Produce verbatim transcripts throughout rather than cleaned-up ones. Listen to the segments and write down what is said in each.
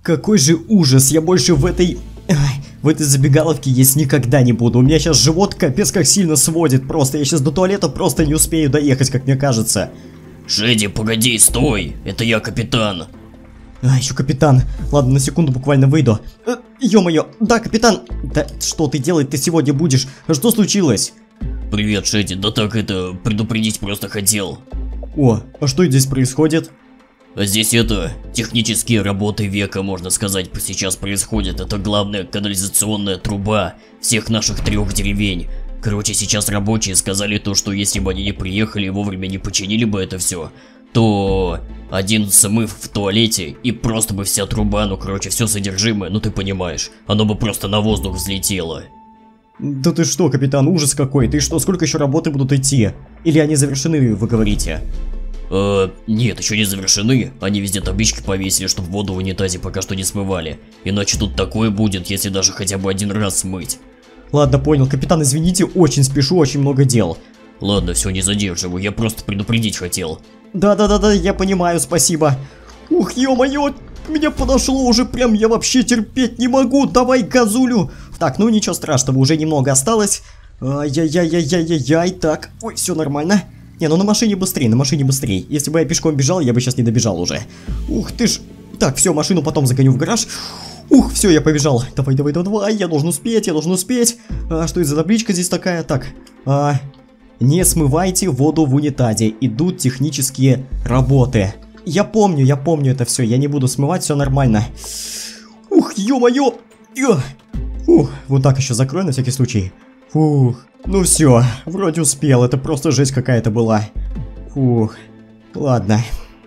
Какой же ужас, я больше в этой... Ай, в этой забегаловке есть никогда не буду. У меня сейчас живот капец как сильно сводит. Просто я сейчас до туалета просто не успею доехать, как мне кажется. Шеди, погоди, стой. Это я, капитан. А, еще капитан. Ладно, на секунду буквально выйду. Э, Ё-моё, да, капитан. Да что ты делать ты сегодня будешь? Что случилось? Привет, Шеди, да так это, предупредить просто хотел. О, а что здесь происходит? А здесь это, технические работы века, можно сказать, сейчас происходят. Это главная канализационная труба всех наших трех деревень. Короче, сейчас рабочие сказали то, что если бы они не приехали и вовремя не починили бы это все, то один смыв в туалете и просто бы вся труба, ну короче, все содержимое, ну ты понимаешь, оно бы просто на воздух взлетело. Да ты что, капитан, ужас какой, ты что, сколько еще работы будут идти? Или они завершены, вы говорите? Э, нет, еще не завершены, они везде таблички повесили, чтобы воду в унитазе пока что не смывали, иначе тут такое будет, если даже хотя бы один раз смыть. Ладно, понял, капитан, извините, очень спешу, очень много дел. Ладно, все, не задерживаю, я просто предупредить хотел. Да-да-да-да, я понимаю, спасибо. Ух, ё-моё, меня подошло уже прям, я вообще терпеть не могу, давай газулю. Так, ну ничего страшного, уже немного осталось. Ай-яй-яй-яй-яй-яй, так, ой, все нормально. Не, ну на машине быстрее, на машине быстрее. Если бы я пешком бежал, я бы сейчас не добежал уже. Ух ты ж. Так, все, машину потом загоню в гараж. Ух, все, я побежал. Давай, давай, давай, давай, я должен успеть, я должен успеть. А, что это за табличка здесь такая? Так, а, не смывайте воду в унитазе, идут технические работы. Я помню, я помню это все, я не буду смывать, все нормально. Ух, ё-моё. Ух, вот так еще закрою на всякий случай. Фух, ну все, вроде успел, это просто жесть какая-то была. Фух, ладно.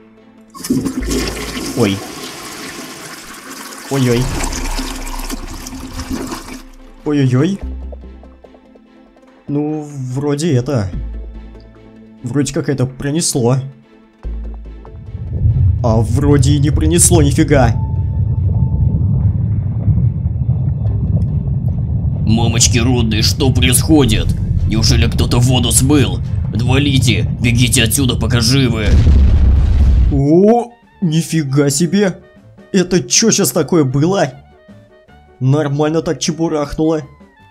Ой. Ой-ой. Ой-ой-ой. Ну, вроде это... Вроде как это пронесло. А вроде и не пронесло, нифига. Мамочки родные, что происходит? Неужели кто-то воду смыл? Валите, бегите отсюда, пока живы. О, нифига себе. Это чё сейчас такое было? Нормально так чебурахнуло.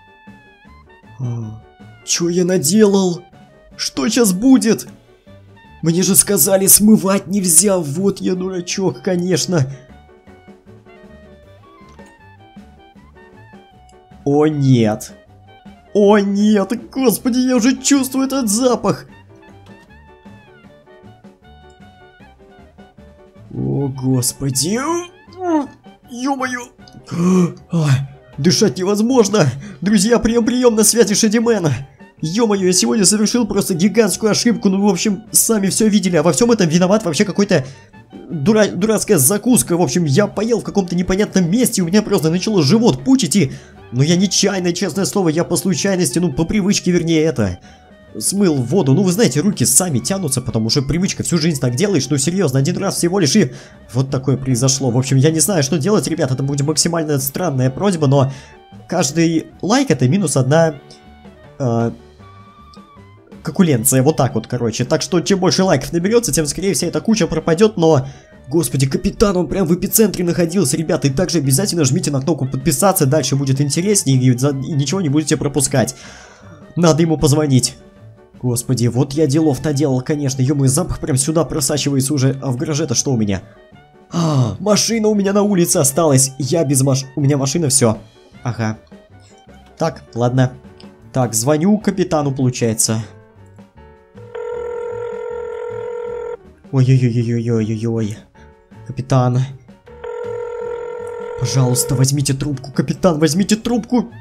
Чё я наделал? Что сейчас будет? Мне же сказали, смывать нельзя. Вот я дурачок, конечно. О нет. О нет, господи, я уже чувствую этот запах. О господи. Ё-моё. Дышать невозможно. Друзья, прием-прием, на связи Шедимена. Ё-моё, я сегодня совершил просто гигантскую ошибку. Ну, в общем, сами все видели. А во всем этом виноват вообще какой-то дура дурацкая закуска. В общем, я поел в каком-то непонятном месте. У меня просто начало живот пучить и... Ну, я нечаянно, честное слово, я по случайности, ну, по привычке, вернее, это... Смыл воду. Ну, вы знаете, руки сами тянутся, потому что привычка, всю жизнь так делаешь. Ну, серьезно, один раз всего лишь и... Вот такое произошло. В общем, я не знаю, что делать, ребят. Это будет максимально странная просьба, но... Каждый лайк — это минус одна... Э, Кокуленция, вот так вот, короче. Так что, чем больше лайков наберется, тем скорее вся эта куча пропадет, но... Господи, капитан, он прям в эпицентре находился, ребята. И также обязательно жмите на кнопку подписаться, дальше будет интереснее, и, и ничего не будете пропускать. Надо ему позвонить. Господи, вот я делов-то делал, конечно. Ё-моё, запах прям сюда просачивается уже. А в гараже-то что у меня? А, машина у меня на улице осталась. Я без маш... У меня машина, все. Ага. Так, ладно. Так, звоню капитану, получается. Ой-ой-ой-ой-ой-ой-ой. Капитан. Пожалуйста, возьмите трубку, капитан, возьмите трубку.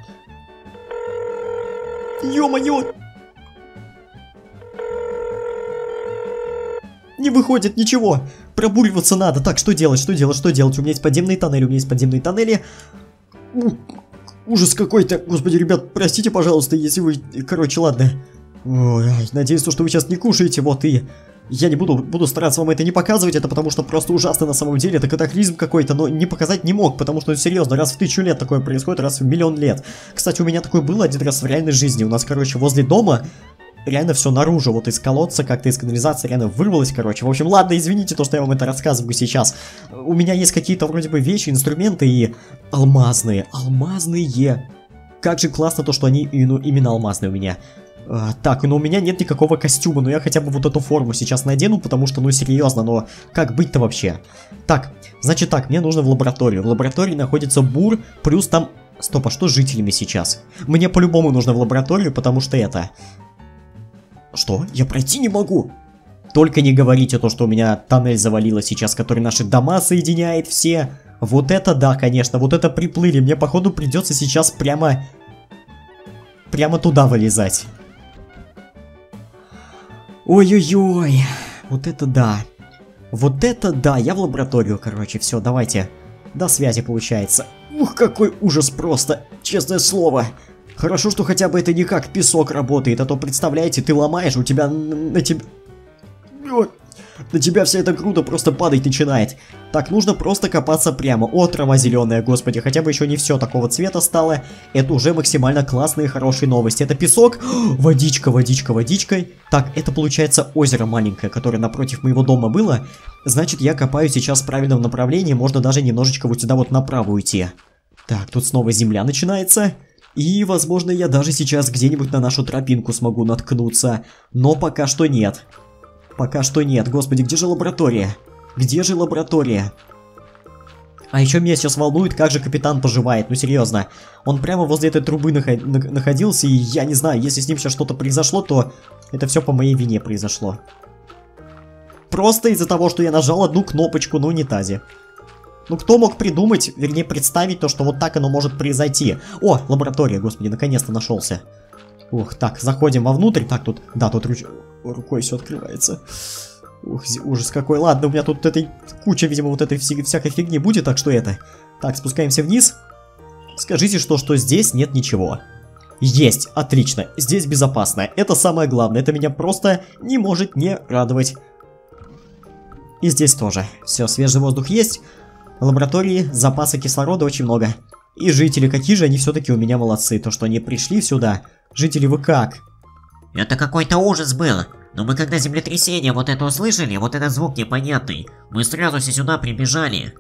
Ё-моё. Не выходит ничего. Пробуриваться надо. Так, что делать, что делать, что делать? У меня есть подземные тоннели, у меня есть подземные тоннели. Ужас какой-то. Господи, ребят, простите, пожалуйста, если вы... Короче, ладно. Ой, надеюсь, что вы сейчас не кушаете, вот и... Я не буду, буду стараться вам это не показывать, это потому что просто ужасно на самом деле, это катаклизм какой-то, но не показать не мог, потому что, серьезно, раз в тысячу лет такое происходит, раз в миллион лет. Кстати, у меня такое было один раз в реальной жизни, у нас, короче, возле дома реально все наружу, вот из колодца, как-то из канализации реально вырвалось, короче. В общем, ладно, извините, то, что я вам это рассказываю сейчас. У меня есть какие-то вроде бы вещи, инструменты и алмазные, алмазные. Как же классно то, что они ну, именно алмазные у меня. А, так, но у меня нет никакого костюма, но я хотя бы вот эту форму сейчас надену, потому что, ну, серьезно, но как быть-то вообще? Так, значит так, мне нужно в лабораторию. В лаборатории находится бур, плюс там... Стоп, а что с жителями сейчас? Мне по-любому нужно в лабораторию, потому что это... Что? Я пройти не могу! Только не говорите то, что у меня тоннель завалило сейчас, который наши дома соединяет все. Вот это да, конечно, вот это приплыли. Мне, походу, придется сейчас прямо... Прямо туда вылезать. Ой-ой-ой, вот это да. Вот это да, я в лабораторию, короче, все, давайте. До связи, получается. Ух, какой ужас просто, честное слово. Хорошо, что хотя бы это не как песок работает, а то, представляете, ты ломаешь, у тебя на тебя... На тебя вся эта груда просто падать начинает. Так, нужно просто копаться прямо. О, трава зеленая, господи, хотя бы еще не все такого цвета стало. Это уже максимально классные, хорошие новости. Это песок. Водичка, водичка, водичкой. Так, это получается озеро маленькое, которое напротив моего дома было. Значит, я копаю сейчас в правильном направлении. Можно даже немножечко вот сюда вот направо уйти. Так, тут снова земля начинается. И, возможно, я даже сейчас где-нибудь на нашу тропинку смогу наткнуться. Но пока что нет. Пока что нет. Господи, где же лаборатория? Где же лаборатория? А еще меня сейчас волнует, как же капитан поживает. Ну, серьезно. Он прямо возле этой трубы наход... находился, и я не знаю, если с ним сейчас что-то произошло, то это все по моей вине произошло. Просто из-за того, что я нажал одну кнопочку на унитазе. Ну, кто мог придумать, вернее, представить то, что вот так оно может произойти? О, лаборатория, господи, наконец-то нашелся. Ух, так, заходим вовнутрь. Так, тут, да, тут руч... рукой все открывается. Ух, ужас какой. Ладно, у меня тут этой куча, видимо, вот этой вся... всякой фигни будет, так что это. Так, спускаемся вниз. Скажите, что, что здесь нет ничего. Есть, отлично, здесь безопасно. Это самое главное, это меня просто не может не радовать. И здесь тоже. Все, свежий воздух есть. В лаборатории запаса кислорода очень много. И жители, какие же они все-таки у меня молодцы, то, что они пришли сюда. Жители, вы как? Это какой-то ужас был. Но мы когда землетрясение вот это услышали, вот этот звук непонятный, мы сразу все сюда прибежали.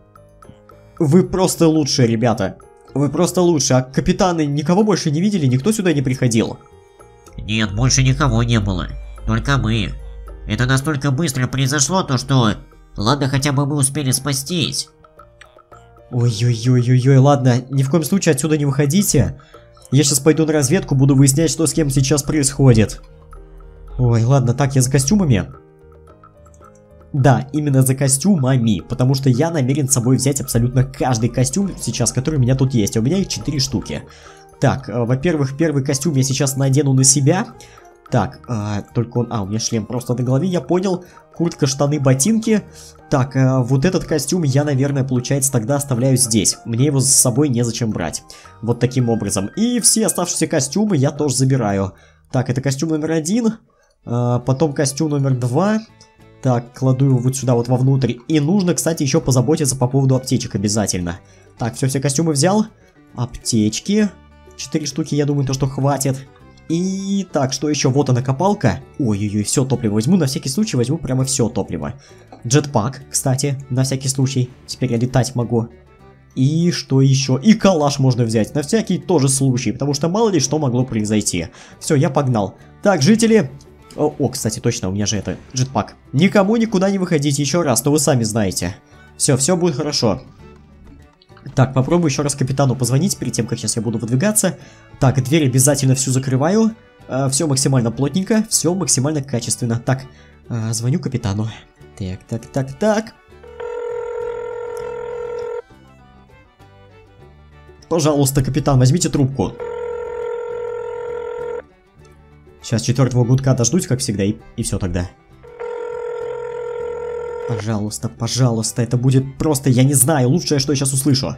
Вы просто лучшие, ребята. Вы просто лучшие. А капитаны никого больше не видели? Никто сюда не приходил? Нет, больше никого не было. Только мы. Это настолько быстро произошло, то что... Ладно, хотя бы мы успели спастись. Ой-ой-ой-ой-ой, ладно, ни в коем случае отсюда не выходите. Я сейчас пойду на разведку, буду выяснять, что с кем сейчас происходит. Ой, ладно, так, я за костюмами. Да, именно за костюмами, потому что я намерен с собой взять абсолютно каждый костюм сейчас, который у меня тут есть. А у меня их четыре штуки. Так, э, во-первых, первый костюм я сейчас надену на себя. Так, э, только он... А, у меня шлем просто на голове, я понял. Куртка, штаны, ботинки. Так, э, вот этот костюм я, наверное, получается, тогда оставляю здесь. Мне его с собой незачем брать. Вот таким образом. И все оставшиеся костюмы я тоже забираю. Так, это костюм номер один. Э, потом костюм номер два. Так, кладу его вот сюда, вот вовнутрь. И нужно, кстати, еще позаботиться по поводу аптечек обязательно. Так, все, все костюмы взял. Аптечки. Четыре штуки, я думаю, то, что хватит. И так, что еще? Вот она, копалка. Ой-ой-ой, все топливо возьму, на всякий случай возьму прямо все топливо. Джетпак, кстати, на всякий случай. Теперь я летать могу. И что еще? И калаш можно взять, на всякий тоже случай, потому что мало ли что могло произойти. Все, я погнал. Так, жители... О, о, кстати, точно, у меня же это, джетпак. Никому никуда не выходите еще раз, то вы сами знаете. Все, все будет хорошо. Так, попробую еще раз капитану позвонить перед тем, как сейчас я буду выдвигаться. Так, дверь обязательно всю закрываю. Э, все максимально плотненько, все максимально качественно. Так, э, звоню капитану. Так, так, так, так. Пожалуйста, капитан, возьмите трубку. Сейчас четвертого гудка дождусь, как всегда, и, и все тогда. Пожалуйста, пожалуйста, это будет просто, я не знаю, лучшее, что я сейчас услышу.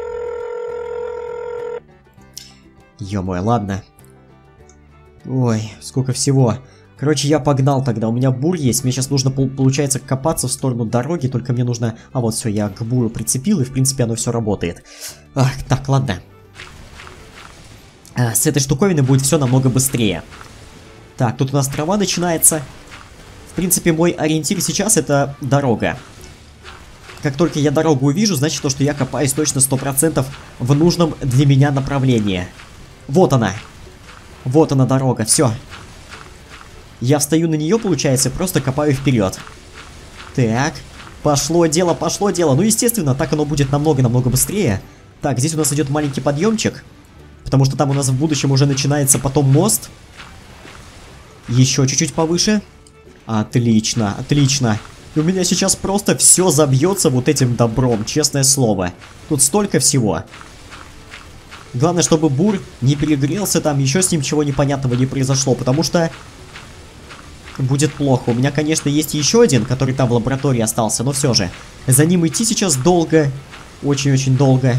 Ё-моё, ладно. Ой, сколько всего. Короче, я погнал тогда, у меня бур есть, мне сейчас нужно, получается, копаться в сторону дороги, только мне нужно... А вот все, я к буру прицепил, и в принципе оно все работает. Ах, так, ладно. А, с этой штуковиной будет все намного быстрее. Так, тут у нас трава начинается. В принципе, мой ориентир сейчас это дорога. Как только я дорогу увижу, значит то, что я копаюсь точно сто процентов в нужном для меня направлении. Вот она. Вот она дорога, все. Я встаю на нее, получается, просто копаю вперед. Так, пошло дело, пошло дело. Ну, естественно, так оно будет намного-намного быстрее. Так, здесь у нас идет маленький подъемчик. Потому что там у нас в будущем уже начинается потом мост. Еще чуть-чуть повыше. Отлично, отлично. И у меня сейчас просто все забьется вот этим добром, честное слово. Тут столько всего. Главное, чтобы бур не перегрелся, там еще с ним чего непонятного не произошло, потому что будет плохо. У меня, конечно, есть еще один, который там в лаборатории остался, но все же. За ним идти сейчас долго, очень-очень долго.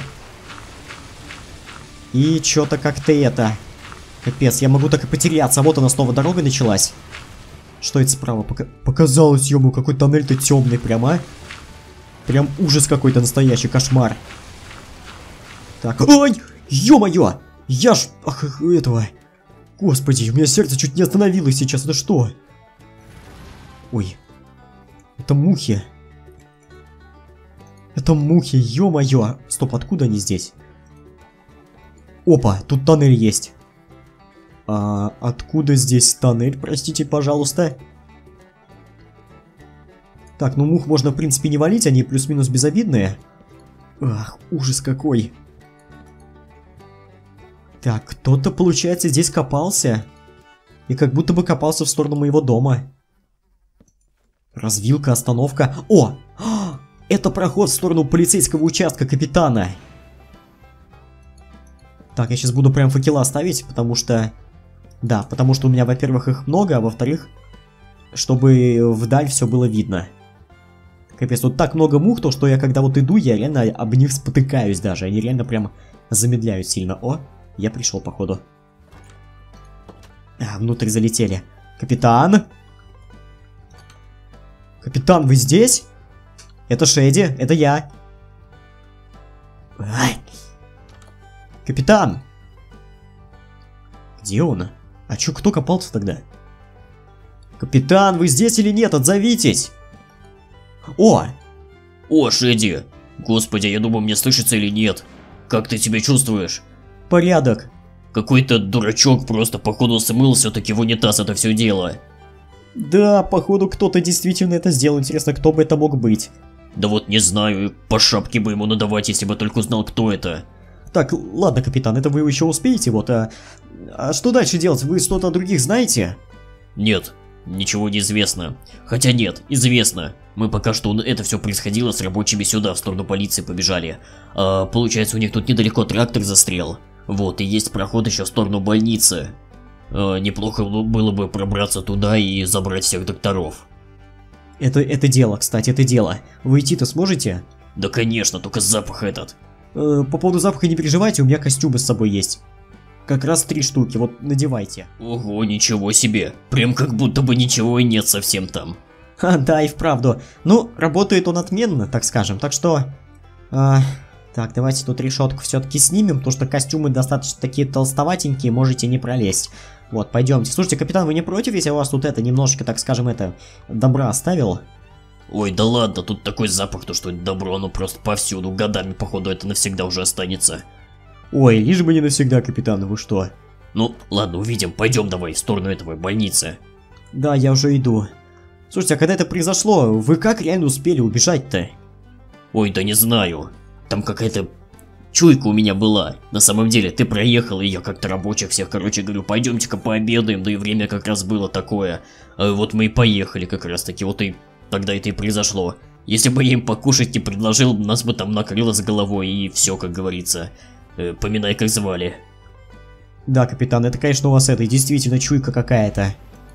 И что-то как-то это... Капец, я могу так и потеряться. Вот она снова дорога началась. Что это справа? Пока... Показалось, ему какой тоннель-то темный прямо. Прям ужас какой-то настоящий, кошмар. Так, ой, ё-моё! Я ж... Ах, этого... Господи, у меня сердце чуть не остановилось сейчас, это что? Ой, это мухи. Это мухи, ё-моё. Стоп, откуда они здесь? Опа, тут тоннель есть. А откуда здесь тоннель, простите, пожалуйста? Так, ну мух можно, в принципе, не валить, они плюс-минус безобидные. Ах, ужас какой. Так, кто-то, получается, здесь копался. И как будто бы копался в сторону моего дома. Развилка, остановка. О! Это проход в сторону полицейского участка капитана. Так, я сейчас буду прям факела ставить, потому что... Да, потому что у меня, во-первых, их много, а во-вторых, чтобы вдаль все было видно. Капец, тут так много мух, то что я когда вот иду, я реально об них спотыкаюсь даже. Они реально прям замедляют сильно. О, я пришел, походу. А, внутрь залетели. Капитан? Капитан, вы здесь? Это Шеди, это я. Ай. Капитан! Где он? А чё, кто копался тогда? Капитан, вы здесь или нет? Отзовитесь! О! О, Шеди! Господи, я думаю, мне слышится или нет. Как ты себя чувствуешь? Порядок. Какой-то дурачок просто походу смыл все-таки в унитаз это все дело. Да, походу кто-то действительно это сделал. Интересно, кто бы это мог быть? Да вот не знаю, по шапке бы ему надавать, если бы только узнал, кто это. Так, ладно, капитан, это вы еще успеете, вот, а... А что дальше делать? Вы что-то о других знаете? Нет, ничего не известно. Хотя нет, известно. Мы пока что это все происходило с рабочими сюда, в сторону полиции побежали. А, получается, у них тут недалеко трактор застрял. Вот, и есть проход еще в сторону больницы. А, неплохо было бы пробраться туда и забрать всех докторов. Это, это дело, кстати, это дело. Вы идти-то сможете? Да конечно, только запах этот. Э, по поводу запаха не переживайте, у меня костюмы с собой есть. Как раз три штуки, вот надевайте. Ого, ничего себе. Прям как будто бы ничего и нет совсем там. Ха, да, и вправду. Ну, работает он отменно, так скажем, так что... Э, так, давайте тут решетку все-таки снимем, потому что костюмы достаточно такие толстоватенькие, можете не пролезть. Вот, пойдемте. Слушайте, капитан, вы не против, если я у вас тут это, немножечко, так скажем, это, добра оставил? Ой, да ладно, тут такой запах, то что это добро, оно просто повсюду, годами, походу, это навсегда уже останется. Ой, лишь бы не навсегда, капитан, вы что? Ну, ладно, увидим, пойдем давай в сторону этого больницы. Да, я уже иду. Слушайте, а когда это произошло, вы как реально успели убежать-то? Ой, да не знаю. Там какая-то чуйка у меня была. На самом деле, ты проехал, и я как-то рабочих всех, короче, говорю, пойдемте-ка пообедаем, да и время как раз было такое. А вот мы и поехали как раз таки, вот и тогда это и произошло. Если бы я им покушать не предложил, нас бы там накрыло с головой, и все, как говорится. Э, поминай, как звали. Да, капитан, это, конечно, у вас это действительно чуйка какая-то.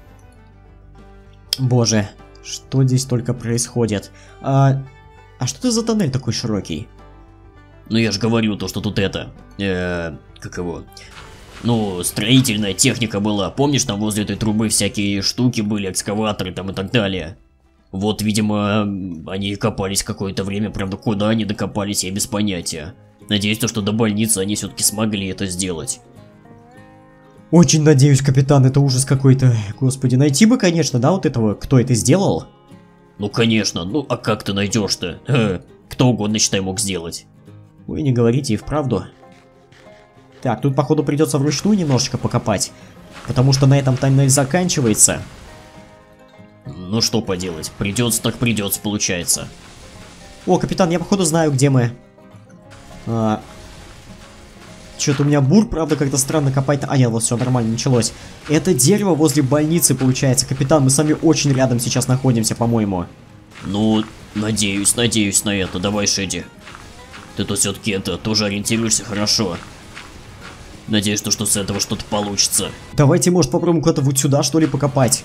Боже, что здесь только происходит? А, а что это за тоннель такой широкий? Ну я же говорю, то что тут это... Э, как его... Ну, строительная техника была. Помнишь, там возле этой трубы всякие штуки были, экскаваторы там и так далее? Вот, видимо, они копались какое-то время, правда, куда они докопались, я без понятия. Надеюсь, то, что до больницы они все-таки смогли это сделать. Очень надеюсь, капитан, это ужас какой-то. Господи, найти бы, конечно, да, вот этого, кто это сделал? Ну конечно, ну а как ты найдешь-то? Э, кто угодно, считай, мог сделать. Вы не говорите и вправду. Так, тут, походу, придется вручную немножечко покопать. Потому что на этом таймлайн заканчивается. Ну что поделать, придется так придется, получается. О, капитан, я, походу, знаю, где мы. А... Что-то у меня бур, правда, как-то странно копать. А, нет, вот все нормально, началось. Это дерево возле больницы, получается. Капитан, мы с вами очень рядом сейчас находимся, по-моему. Ну, надеюсь, надеюсь на это. Давай, Шеди. Ты тут все-таки это тоже ориентируешься хорошо. Надеюсь, что, что с этого что-то получится. Давайте, может, попробуем куда-то вот сюда, что ли, покопать.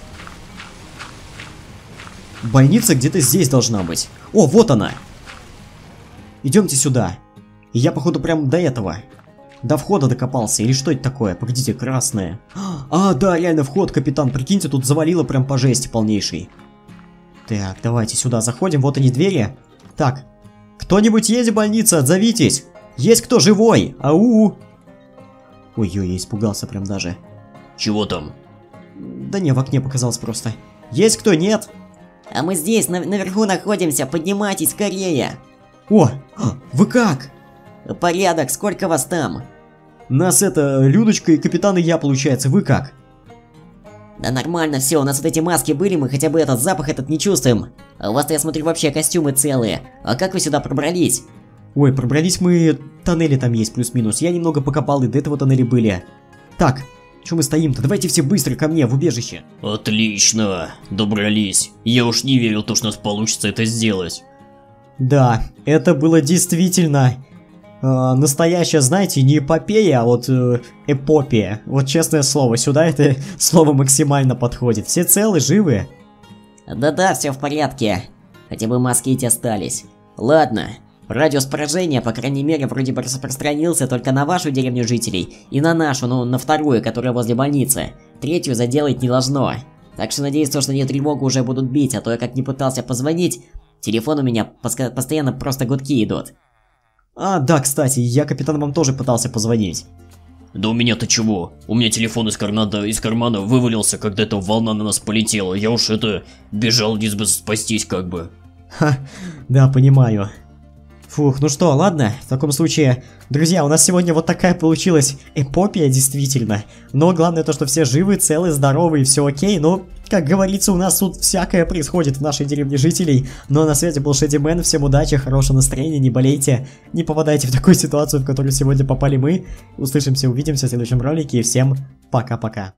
Больница где-то здесь должна быть. О, вот она. Идемте сюда. И я, походу, прям до этого. До входа докопался. Или что это такое? Погодите, красное. А, да, реально вход, капитан. Прикиньте, тут завалило прям по жести полнейшей. Так, давайте сюда заходим. Вот они двери. Так. Кто-нибудь есть в больнице? Отзовитесь. Есть кто живой? Ау. Ой-ой, я испугался прям даже. Чего там? Да не, в окне показалось просто. Есть кто? Нет? А мы здесь, на наверху находимся, поднимайтесь скорее. О, вы как? Порядок, сколько вас там? Нас это, Людочка и капитан и я, получается, вы как? Да нормально все, у нас вот эти маски были, мы хотя бы этот запах этот не чувствуем. А у вас-то, я смотрю, вообще костюмы целые. А как вы сюда пробрались? Ой, пробрались мы, тоннели там есть плюс-минус, я немного покопал и до этого тоннели были. Так, что мы стоим-то? Давайте все быстро ко мне, в убежище. Отлично, добрались. Я уж не верил, то, что у нас получится это сделать. Да, это было действительно... Э, настоящая, знаете, не эпопея, а вот э, эпопея. Вот честное слово, сюда это слово максимально подходит. Все целы, живы? Да-да, все в порядке. Хотя бы маски эти остались. Ладно, радиус поражения, по крайней мере, вроде бы распространился только на вашу деревню жителей и на нашу, ну, на вторую, которая возле больницы. Третью заделать не должно. Так что надеюсь, то, что они тревогу уже будут бить, а то я как не пытался позвонить, телефон у меня постоянно просто гудки идут. А, да, кстати, я, капитан, вам тоже пытался позвонить. Да у меня-то чего? У меня телефон из кармана, из кармана вывалился, когда эта волна на нас полетела. Я уж это бежал, лишь бы спастись как бы. Ха, да, понимаю. Фух, ну что, ладно, в таком случае, друзья, у нас сегодня вот такая получилась эпопея, действительно. Но главное то, что все живы, целы, здоровы и все окей. Но, как говорится, у нас тут всякое происходит в нашей деревне жителей. Но на связи был Шэдимен, всем удачи, хорошего настроения, не болейте, не попадайте в такую ситуацию, в которую сегодня попали мы. Услышимся, увидимся в следующем ролике и всем пока-пока.